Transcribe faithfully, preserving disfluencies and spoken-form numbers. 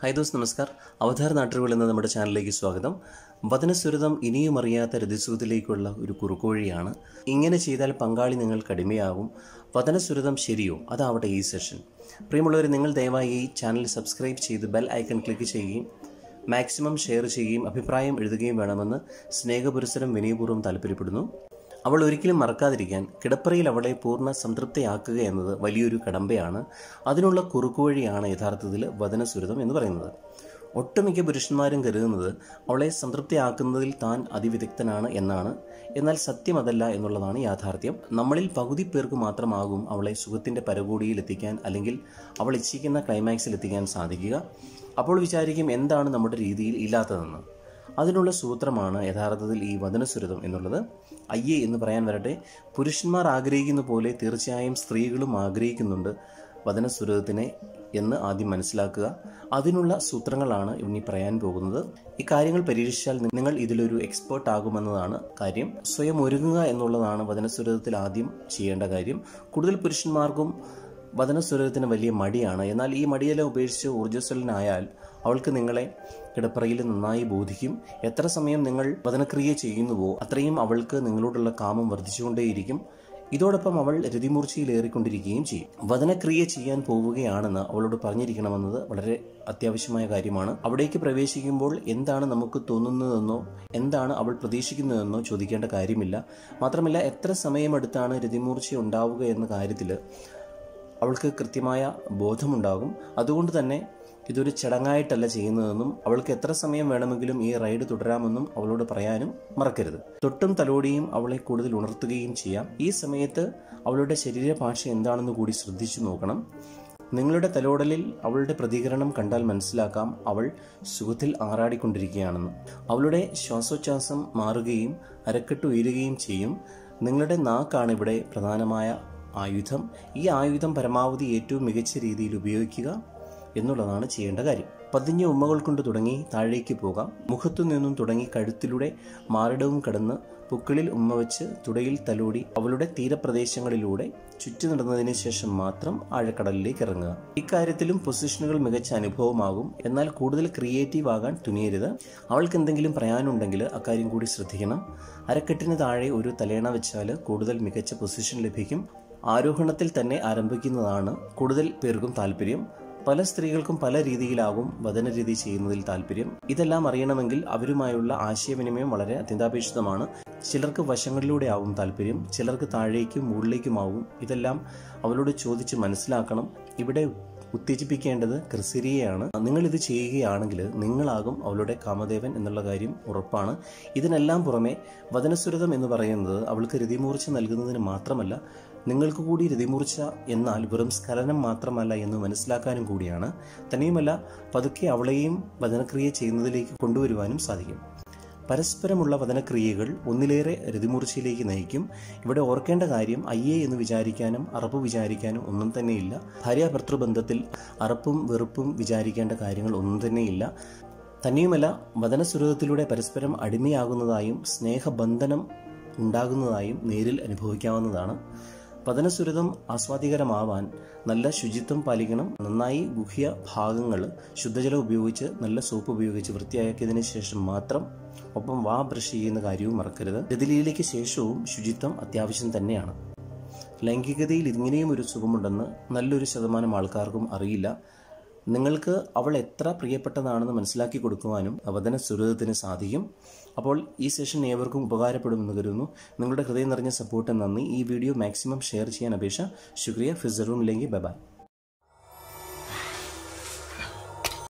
Hi those നമസ്കാർ. അവതാർ നാട്ടുകൾ എന്ന നമ്മുടെ ചാനലിലേക്ക് സ്വാഗതം. വചനസുരതം ഇനിയും അറിയാത്ത രതിസുഖത്തിലേക്കുള്ള ഒരു കുറുക്കോഴിയാണ്. ഇങ്ങനെ ചെയ്താൽ പങ്കാളി നിങ്ങൾക്ക് അടിമയാകും. വചനസുരതം ശരിയോ? അതാവട്ടെ ഈ സെഷൻ. പ്രിയമുള്ളവർ, നിങ്ങൾ ദയവായി ഈ ചാനൽ സബ്സ്ക്രൈബ് ചെയ്ത് ബെൽ ഐക്കൺ ക്ലിക്ക് ചെയ്യുകയും മാക്സിമം ഷെയർ ചെയ്യുകയും അഭിപ്രായം എഴുതുകയും വേണമെന്ന് സ്നേഹപുരസരം വിനയപൂർവ്വം താല്പര്യപ്പെടുന്നു. അവൾ ഒരിക്കലും മറക്കാതിരിക്കാൻ കിടപ്പറയിൽ അവളെ പൂർണ്ണ സംതൃപ്തിയാക്കുക എന്നത് വലിയൊരു കടമ്പയാണ്. അതിനുള്ള കുറുക്കുവഴിയാണ് യഥാർത്ഥത്തിൽ വചനസുരതം എന്ന് പറയുന്നത്. ഒട്ടുമിക്ക പുരുഷന്മാരും കരുതുന്നത് അവളെ സംതൃപ്തിയാക്കുന്നതിൽ താൻ അതിവിദഗ്ധനാണ് എന്നാണ്. എന്നാൽ സത്യം അതല്ല എന്നുള്ളതാണ് യാഥാർത്ഥ്യം. നമ്മളിൽ പകുതി പേർക്ക് മാത്രമാകും അവളെ സുഖത്തിൻ്റെ പരകോടിയിൽ എത്തിക്കാൻ, അല്ലെങ്കിൽ അവൾ ഇച്ഛിക്കുന്ന ക്ലൈമാക്സിൽ എത്തിക്കാൻ സാധിക്കുക. അപ്പോൾ വിചാരിക്കും, എന്താണ് നമ്മുടെ രീതിയിൽ ഇല്ലാത്തതെന്ന്. അതിനുള്ള സൂത്രമാണ് യഥാർത്ഥത്തിൽ ഈ വചനസുരതം എന്നുള്ളത്. അയ്യേ എന്ന് പറയാൻ വരട്ടെ, പുരുഷന്മാർ ആഗ്രഹിക്കുന്ന പോലെ തീർച്ചയായും സ്ത്രീകളും ആഗ്രഹിക്കുന്നുണ്ട് വചനസുരതത്തിനെ എന്ന് ആദ്യം മനസ്സിലാക്കുക. അതിനുള്ള സൂത്രങ്ങളാണ് ഇനി പറയാൻ പോകുന്നത്. ഈ കാര്യങ്ങൾ പരീക്ഷിച്ചാൽ നിങ്ങൾ ഇതിലൊരു എക്സ്പേർട്ട് ആകുമെന്നതാണ് കാര്യം. സ്വയം ഒരുങ്ങുക എന്നുള്ളതാണ് വചനസുരതത്തിൽ ആദ്യം ചെയ്യേണ്ട കാര്യം. കൂടുതൽ പുരുഷന്മാർക്കും വചനസുരതത്തിന് വലിയ മടിയാണ്. എന്നാൽ ഈ മടിയെല്ലാം ഉപേക്ഷിച്ച് ഊർജ്ജസ്വലനായാൽ അവൾക്ക് നിങ്ങളെ കിടപ്പറയിൽ നന്നായി ബോധിക്കും. എത്ര സമയം നിങ്ങൾ വചനക്രിയ ചെയ്യുന്നുവോ അത്രയും അവൾക്ക് നിങ്ങളോടുള്ള കാമം വർദ്ധിച്ചുകൊണ്ടേയിരിക്കും. ഇതോടൊപ്പം അവൾ രതിമൂർച്ചയിലേറിക്കൊണ്ടിരിക്കുകയും ചെയ്യും. വചനക്രിയ ചെയ്യാൻ പോവുകയാണെന്ന് അവളോട് പറഞ്ഞിരിക്കണമെന്നത് വളരെ അത്യാവശ്യമായ കാര്യമാണ്. അവിടേക്ക് പ്രവേശിക്കുമ്പോൾ എന്താണ് നമുക്ക് തോന്നുന്നതെന്നോ എന്താണ് അവൾ പ്രതീക്ഷിക്കുന്നതെന്നോ ചോദിക്കേണ്ട കാര്യമില്ല. മാത്രമല്ല, എത്ര സമയമെടുത്താണ് രതിമൂർച്ച ഉണ്ടാവുക എന്ന കാര്യത്തിൽ അവൾക്ക് കൃത്യമായ ബോധമുണ്ടാകും. അതുകൊണ്ട് തന്നെ ഇതൊരു ചടങ്ങായിട്ടല്ല ചെയ്യുന്നതെന്നും അവൾക്ക് എത്ര സമയം വേണമെങ്കിലും ഈ റൈഡ് തുടരാമെന്നും അവളോട് പറയാനും മറക്കരുത്. തൊട്ടും തലോടിയും അവളെ കൂടുതൽ ഉണർത്തുകയും ചെയ്യാം. ഈ സമയത്ത് അവളുടെ ശരീരഭാഷ എന്താണെന്ന് കൂടി ശ്രദ്ധിച്ചു നോക്കണം. നിങ്ങളുടെ തലോടലിൽ അവളുടെ പ്രതികരണം കണ്ടാൽ മനസ്സിലാക്കാം അവൾ സുഖത്തിൽ ആറാടിക്കൊണ്ടിരിക്കുകയാണെന്ന്. അവളുടെ ശ്വാസോച്ഛ്വാസം മാറുകയും അരക്കെട്ട് ഉയരുകയും ചെയ്യും. നിങ്ങളുടെ നാക്കാണ് ഇവിടെ പ്രധാനമായ ആയുധം. ഈ ആയുധം പരമാവധി ഏറ്റവും മികച്ച രീതിയിൽ ഉപയോഗിക്കുക എന്നുള്ളതാണ് ചെയ്യേണ്ട കാര്യം. പതിഞ്ഞ ഉമ്മകൾ കൊണ്ട് തുടങ്ങി താഴേക്ക് പോകാം. മുഖത്തു നിന്നും തുടങ്ങി കഴുത്തിലൂടെ മാറിടവും കടന്ന് പുക്കിളിൽ ഉമ്മ വെച്ച് തുടയിൽ തലോടി അവളുടെ തീരപ്രദേശങ്ങളിലൂടെ ചുറ്റി നടന്നതിന് ശേഷം മാത്രം ആഴക്കടലിലേക്ക് ഇറങ്ങുക. ഇക്കാര്യത്തിലും പൊസിഷനുകൾ മികച്ച അനുഭവമാകും. എന്നാൽ കൂടുതൽ ക്രിയേറ്റീവ് ആകാൻ തുനിയരുത്. അവൾക്ക് എന്തെങ്കിലും പറയാനുണ്ടെങ്കിൽ അക്കാര്യം കൂടി ശ്രദ്ധിക്കണം. അരക്കെട്ടിന് താഴെ ഒരു തലേണ വെച്ചാൽ കൂടുതൽ മികച്ച പൊസിഷൻ ലഭിക്കും. ആരോഹണത്തിൽ തന്നെ ആരംഭിക്കുന്നതാണ് കൂടുതൽ പേർക്കും താല്പര്യം. പല സ്ത്രീകൾക്കും പല രീതിയിലാകും വചനരീതി ചെയ്യുന്നതിൽ താല്പര്യം. ഇതെല്ലാം അറിയണമെങ്കിൽ അവരുമായുള്ള ആശയവിനിമയം വളരെ അത്യന്താപേക്ഷിതമാണ്. ചിലർക്ക് വശങ്ങളിലൂടെ ആവും താല്പര്യം, ചിലർക്ക് താഴേക്കും മുകളിലേക്കുമാവും. ഇതെല്ലാം അവളോട് ചോദിച്ച് മനസ്സിലാക്കണം. ഇവിടെ ഉത്തേജിപ്പിക്കേണ്ടത് ക്രിസരിയെയാണ്. നിങ്ങൾ ഇത് ചെയ്യുകയാണെങ്കിൽ നിങ്ങളാകും അവളുടെ കാമദേവൻ എന്നുള്ള കാര്യം ഉറപ്പാണ്. ഇതിനെല്ലാം പുറമെ വചനസുരതം എന്ന് പറയുന്നത് അവൾക്ക് രതിമൂർച്ച നൽകുന്നതിന് മാത്രമല്ല, നിങ്ങൾക്ക് കൂടി രതിമൂർച്ച എന്നാൽ വെറും സ്ഖലനം മാത്രമല്ല എന്ന് മനസ്സിലാക്കാനും കൂടിയാണ്. തന്നെയുമല്ല, പതുക്കെ അവളെയും വചനക്രിയ ചെയ്യുന്നതിലേക്ക് കൊണ്ടുവരുവാനും സാധിക്കും. പരസ്പരമുള്ള വചനക്രിയകൾ ഒന്നിലേറെ രതിമൂർച്ചയിലേക്ക് നയിക്കും. ഇവിടെ ഓർക്കേണ്ട കാര്യം, അയ്യേ എന്ന് വിചാരിക്കാനും അറപ്പ് വിചാരിക്കാനും ഒന്നും തന്നെയില്ല. ഭാര്യാഭർത്തൃബന്ധത്തിൽ അറപ്പും വെറുപ്പും വിചാരിക്കേണ്ട കാര്യങ്ങൾ ഒന്നും തന്നെയില്ല. തന്നെയുമല്ല, വചനസുരതത്തിലൂടെ പരസ്പരം അടിമയാകുന്നതായും സ്നേഹബന്ധനം ഉണ്ടാകുന്നതായും നേരിൽ അനുഭവിക്കാവുന്നതാണ്. വചനസുരതം ആസ്വാദികരമാവാൻ നല്ല ശുചിത്വം പാലിക്കണം. നന്നായി ഗുഹ്യ ഭാഗങ്ങൾ ശുദ്ധജലം ഉപയോഗിച്ച് നല്ല സോപ്പ് ഉപയോഗിച്ച് വൃത്തിയാക്കിയതിനു ശേഷം മാത്രം, ഒപ്പം വാ ബ്രഷ് ചെയ്യുന്ന കാര്യവും മറക്കരുത്. രതിലീലയ്ക്ക് ശേഷവും ശുചിത്വം അത്യാവശ്യം തന്നെയാണ്. ലൈംഗികതയിൽ ഇങ്ങനെയും ഒരു സുഖമുണ്ടെന്ന് നല്ലൊരു ശതമാനം ആൾക്കാർക്കും അറിയില്ല. നിങ്ങൾക്ക് അവൾ എത്ര പ്രിയപ്പെട്ടതാണെന്ന് മനസ്സിലാക്കി കൊടുക്കുവാനും വചനസുരതത്തിന് സാധിക്കും. അപ്പോൾ ഈ സെഷൻ ഏവർക്കും ഉപകാരപ്പെടുമെന്ന് കരുതുന്നു. നിങ്ങളുടെ ഹൃദയം നിറഞ്ഞ സപ്പോർട്ട് നന്ദി. ഈ വീഡിയോ മാക്സിമം ഷെയർ ചെയ്യാൻ അപേക്ഷ. ശുക്രിയ. ഫിസറൂമില്ലെങ്കിൽ ബൈ ബൈ.